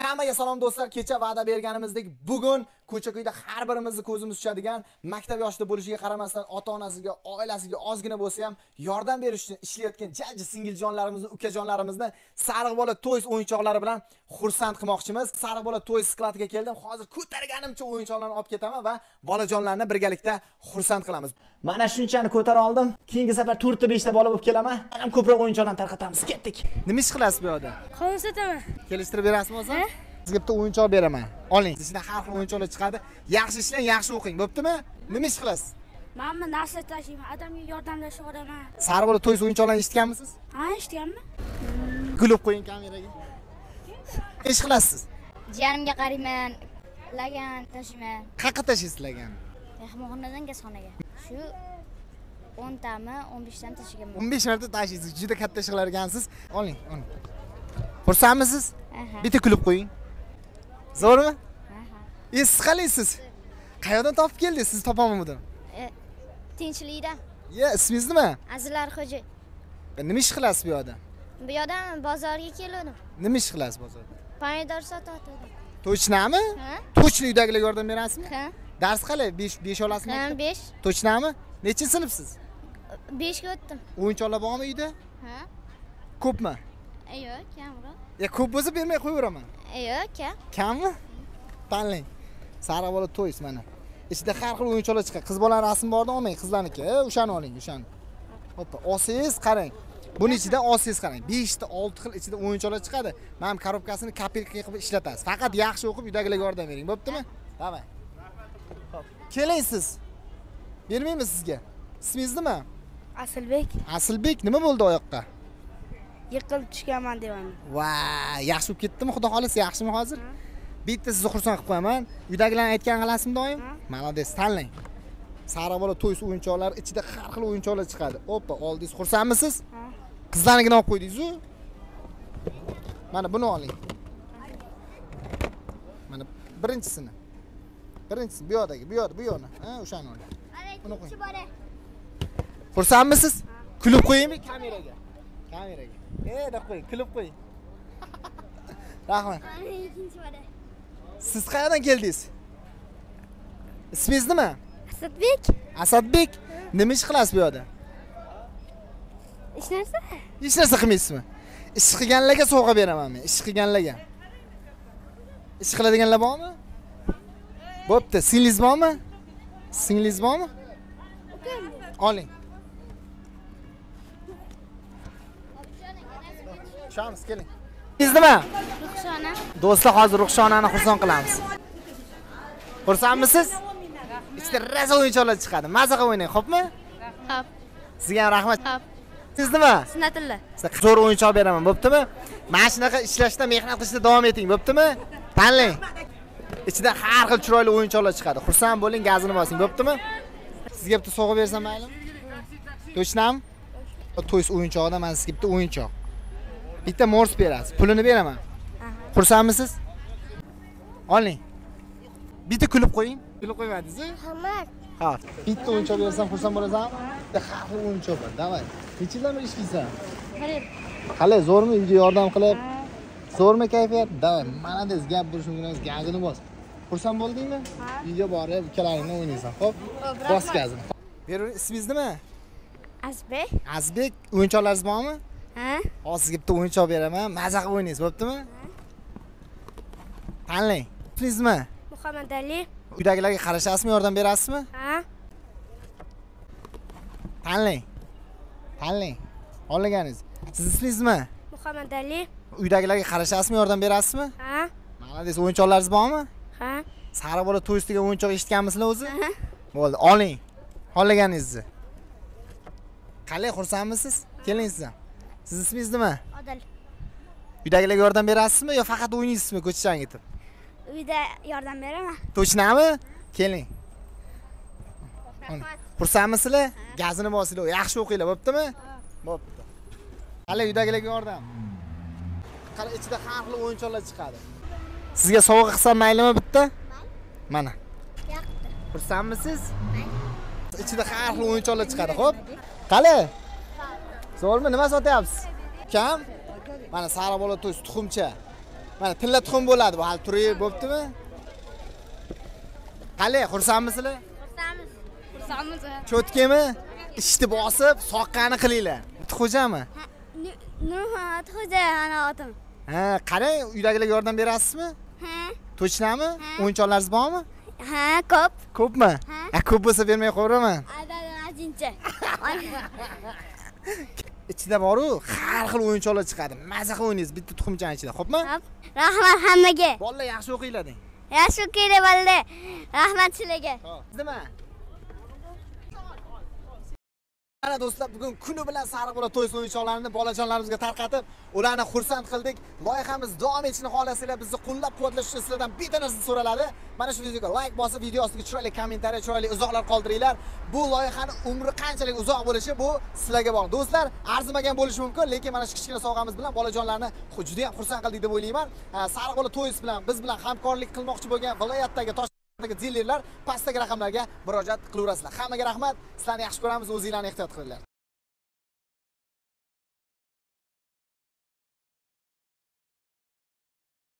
Hammaga salom do'stlar. Kecha va'da berganimizdek, bugun ko'cha-ko'yda har birimizni ko'zimiz tushadigan, maktab yoshida bo'lishiga qaramasdan ota-onasiga, oilasiga ozgina bo'lsa ham yordam berish uchun ishlayotgan jajji singiljonlarimizni, ukajonlarimizni Sariq bola Toys o'yinchoqlari bilan xursand qilmoqchimiz. Sariq bola Toys skladiga keldim. Hozir ko'targanimcha o'yinchoqlarni olib ketaman va bolajonlarni birgalikda xursand qilamiz. Mana shunchani ko'tara oldim. Keyingi safar 4 ta 5 ta bola bo'lib kelaman. Ham ko'proq o'yinchoqlarni tarqatamiz. Ketdik. Nima ish qilasiz bu yerda? Qovun sotaman. Kelishtirib berasizmi o'zi? Sizga bitta o'yinchoq beraman. Oling. Sizda har xil o'yinchoqlar chiqadi. Yaxshi ishlang, yaxshi o'qing, bo'ptimi? Nima ish qilasiz? Men narsa tashiyman, odamga yordamlasha olaman. Sariq bola Toys o'yinchoqlarini eshitganmisiz? Ha, eshitganman. Kulib qo'ying kameraga. Ish qilasiz? Jiyanimga qarayman, lagan tashiyman. Qayerga tashiysiz lagan? Mehmonxonadan gazxonaga. Shu 10 tami, 15 tani tashiganman. 15 marta tashiysiz. Juda katta ish qilar ekansiz. Oling, oling. Xursandmisiz? Bitta kulib qo'ying. Zo'rmi? Siz qalaysiz? Qayerdan topib keldingiz? Siz topamanmidim? Tinchlikdan. Ismingiz nima? Azizlar xo'ja. Nima ish qilasiz bu yerda? Bu yerdan bozorga keldim. Nima ish qilasiz bozorda? Pomidor sotadim. To'chnami? To'chni uydagilarga yordam berasizmi? Ha. Dars qalay? 5 olasizmi? Ha, 5. To'chnami? Necha sinfsiz? 5 ga o'tdim. O'yinchoqlar bormi uyda? Ha. Ko'pmi? Yo'q, kamroq. Ko'p bo'lsa bermay qo'yaveraman. Yo'q, kam. Kammi? Tanlang. Sariq bola Toys mana. Ichida har xil o'yinchoqlar chiqadi. Qiz bolalar rasm borda olmang, qizlarniki. O'shani oling, o'shani. Hoppa, olsangiz qarang. Buni ichida olsangiz qarang. 5 ta 6 xil ichida o'yinchoqlar chiqadi. Mana bu korobkasini kopilka qilib ishlatasiz. Faqat yaxshi o'qib uydagilarga yordam bering, bo'ptimi? Davay. Hop. Keling siz. Bermaymiz sizga. Ismingiz nima? Asilbek. Asilbek, nima bo'ldi oyoqqa? Yiqilib tushganman deyman. Voy, yaxshi bo'lib ketdimi? Xudo xolisa, yaxshimi hozir? Bitta sizni xursand qilib qo'yaman. Uydagilarni aytgan qilasizmi doim? Malades, tanlang. Sariq bola Toys o'yinchoqlari ichida har xil o'yinchoqlar chiqadi. Hoppa, oldingiz xursandmisiz? Qizlarnigina olib qo'ydingiz-ku? Mana buni oling. Mana birinchisini. Birinchisi bu yoqdagi, bu yoqni. Ha, o'shani oling. Buni qo'ying. Xursandmisiz? Kulib qo'yingmi kameraga? Kameraga. Da qo'ying, kulib qo'ying. Rahmat. Siz qayerdan keldingiz? Ismingiz nima? Asadbek. Asadbek. Nima ish qilasiz bu yerda? Ish narsa? Hech narsa qilmaysizmi? Ish qilganlarga sovg'a beraman men. Ish qilganlarga. Ish qiladiganlar bormi? Bo'pti, singlingiz bormi? Singlingiz bormi? Oling. Shamiz keling. Siz nima? Ruxshona. Do'stlar, hozir Ruxshonani xursand qilamiz. Xursandmisiz? Ichida raza o'yinchoqlar chiqadi. Maza qilib o'ynang, xo'pmi? Xo'p. Sizga ham rahmat. Xo'p. Siz nima? Sunnatilla. Siz zo'r o'yinchoq beraman, bo'ptimi? Mana shunaqa ishlashda, mehnat qilishda davom eting, bo'ptimi? Tanlang. Ichida har xil chiroyli o'yinchoqlar chiqadi. Xursand bo'ling, gazini bosing, bo'ptimi? Sizga bitta sovg'a bersam maylimi? To'chnam? To'ys o'yinchog'idan men sizga bitta o'yinchoq. Bitta mors berasiz. Pulini beraman. Xursandmisiz? Oling. Bitta kulib qo'ying. Kulib qo'ymadingiz-ku? Hamad. Ha. Bitta o'yinchoq bersam xursand bo'lasanmi? Bitta har xil o'yinchoq bor. Davay. Necha yildan beri ishlaysan? Qalay, zo'rmi uyga yordam qilib? Zo'rmi kayfiyat? Davay. Mana dez gap bo'lishi mumkin emas, gazini bos. Xursand bo'ldingmi? Uyga borib, ikkalaringni o'ynaysan, xo'p? Bos gazini. Beravering. Ismingiz nima? Azbek. Azbek, o'yinchoqlaringiz bormi? Ha? Hozir sizga bitta o'yinchoq beraman. Maza qilib o'ynaysiz, bo'ptimi? Tanlang. Ismingiz nima? Muhammad Ali. Uydagilarga qarashasizmi, yordam berasizmi? Ha? Tanlang. Tanlang. Olganingiz. Siz ismingiz nima? Muhammad Ali. Uydagilarga qarashasizmi, yordam berasizmi? Ha? Malades, o'yinchoqlaringiz bormi? Ha? Sariq bola Toys degan o'yinchoq eshitganmisizlar o'zi? Bo'ldi, oling. Xohlaganingizni. Qalay, xursandmisiz? Keling siz ham. Siz ismingiz nima? Odil. Uydagilarga yordam berasizmi yo faqat o'ynaysizmi ko'chadan ketib? Uyda yordam beraman. To'chnami? Keling. Xursandmisizlar? Gazini bosinglar, yaxshi o'qinglar, bo'ptimi? Bo'pti. Qalay, uydagilarga yordam. Qara, ichida har xil o'yinchoqlar chiqadi. Sizga sovg'a qilsam maylimi bitta? Mana. Yoqdi. Xursandmisiz? Ichida har xil o'yinchoqlar chiqadi, xo'p? Qalay? Zo'rmi? Nima sotyapsiz? Kam? Mana Sariq bola Toys tuxumcha. Mana tilla tuxum bo'ladi bu, hali turib bo'ptimi? Qale, xursandmisizlar? Xursandmiz. Cho'tkami? Ishni bosib, soqqani qilinglar. Xo'jami? Nurhat xo'ja ana otim. Ha, qarang, uydagilarga yordam berasizmi? Ha. Точнami? O'yinchoqlaringiz bormi? Ha, ko'p. Ko'pmi? Ko'p bo'lsa bermay qo'yiraman. Adadan ajincha. Ichida bor-ku, har xil o'yinchoqlar chiqadi. Maza qilib o'ynaysiz bitta tuxumchani ichida, xo'pmi? Hop. Rahmat hammaga. Bolalar yaxshi o'qinglar deng. Yaxshi kerak bo'ldi. Rahmat sizlarga. Nima? Mana do'stlar, bugun kuni bilan sariq bola to'y o'yinchoqlarini bolajonlarimizga tarqatib, ularni xursand qildik. Loyihamiz davom etishini xohlasanglar, bizni qo'llab-quvvatlash uchun sizlardan bitta narsa so'raladi. Mana shu videoga like bosib, video ostiga chiroyli kommentariy, chiroyli izohlar qoldiringlar. Bu loyihani umri qanchalik uzoq bo'lishi bu sizlarga bog'liq. Do'stlar, arzimagan bo'lishi mumkin, lekin mana shu kichkina sovg'amiz bilan bolajonlarni juda ham xursand qildik deb o'ylayman. Sariq bola to'y bilan biz bilan hamkorlik qilmoqchi bo'lgan viloyatdagi dilerlar pastdagi raqamlarga murojaat qilaverasizlar. Hammaga rahmat. Sizlarni yaxshi ko'ramiz. O'zinglarni ehtiyot qilinglar.